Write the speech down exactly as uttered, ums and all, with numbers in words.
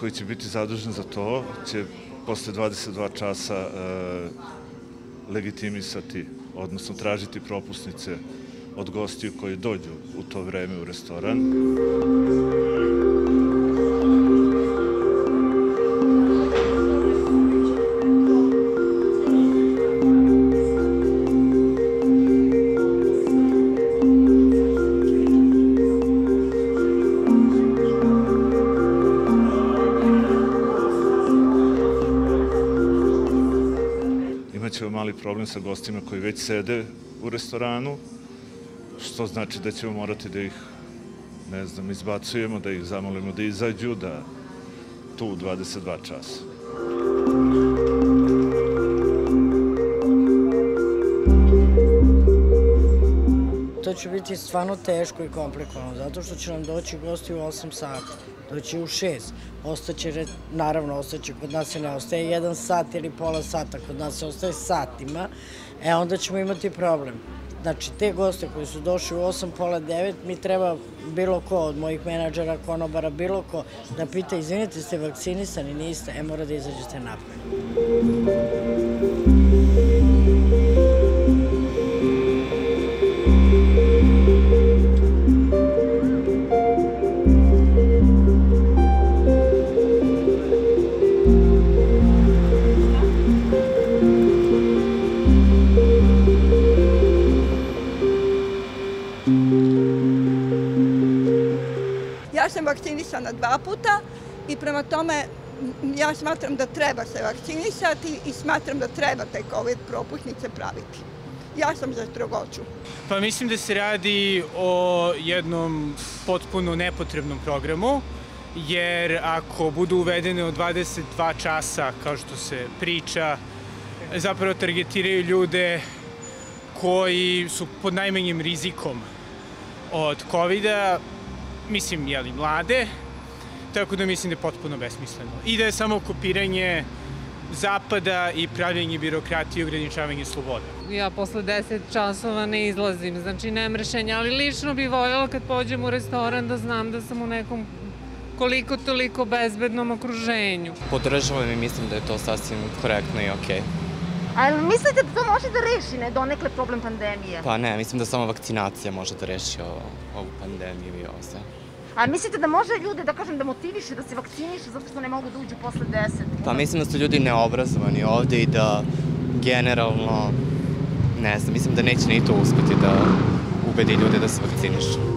koji će biti zadužen za to će posle dvadeset dva časa legitimisati, odnosno tražiti propusnice od gostiju koji dođu u to vreme u restoran. Imaćemo mali problem sa gostima koji već sede u restoranu, što znači da ćemo morati da ih, ne znam, izbacujemo, da ih zamolimo da izađu, da tu u dvadeset dva časa. To će biti stvarno teško i komplikovano, zato što će nam doći gosti u osam sati, doći u šest, ostaće, naravno, ostaće, kod nas se ne ostaje jedan sat ili pola sata, kod nas se ostaje satima, e onda ćemo imati problem. Znači, te goste koji su došli u osam, pola devet, mi treba bilo ko od mojih menadžera, konobara, bilo ko, da pita, izvinite, ste vakcinisani, niste, e, mora da izađete napred. Ja sam vakcinisana dva puta i prema tome ja smatram da treba se vakcinisati i smatram da treba te COVID propusnice praviti. Ja sam za strogoću. Pa mislim da se radi o jednom potpuno nepotrebnom programu, jer ako budu uvedene od dvadeset dva časa, kao što se priča, zapravo targetiraju ljude koji su pod najmanjim rizikom od kovida, mislim, jeli, mlade, tako da mislim da je potpuno besmisleno. I da je samo kopiranje zapada i pravljenje birokratije i ograničavanje slobode. Ja posle deset časova ne izlazim, znači nemam rešenja, ali lično bih voljela kad pođem u restoran da znam da sam u nekom koliko toliko bezbednom okruženju. Podržavam i mislim da je to sasvim korektno i okej. Ali mislite da to može da reši, ne, donekle problem pandemije? Pa ne, mislim da samo vakcinacija može da reši ovu pandemiju i ovo sve. A mislite da može ljude, da kažem, da motiviše, da se vakciniše zato što ne mogu da uđu posle deset? Pa mislim da su ljudi neobrazovani ovde i da generalno, ne znam, mislim da neće ni to uspeti da ubedi ljude da se vakcinišu.